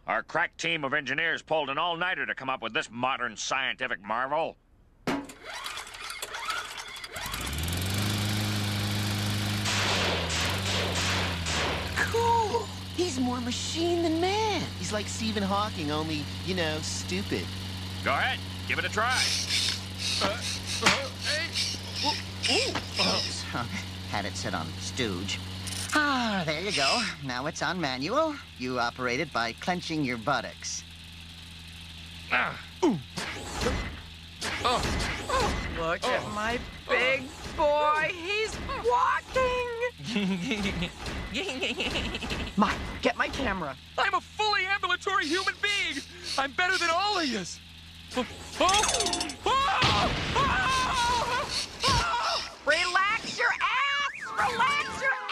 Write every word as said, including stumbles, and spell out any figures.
Our crack team of engineers pulled an all-nighter to come up with this modern scientific marvel. Cool! He's more machine than man. He's like Stephen Hawking, only, you know, stupid. Go ahead, give it a try. Uh, uh, hey. Ooh, ooh. Oops. Had it set on stooge. Ah, there you go. Now it's on manual. You operate it by clenching your buttocks. Ah. Ooh. Oh. Oh, look oh. at my big boy. He's walking. Mike, get my camera. I'm a fully ambulatory human being. I'm better than all of yous. Oh. Oh. Oh. Oh. Oh. Relax your ass. Relax your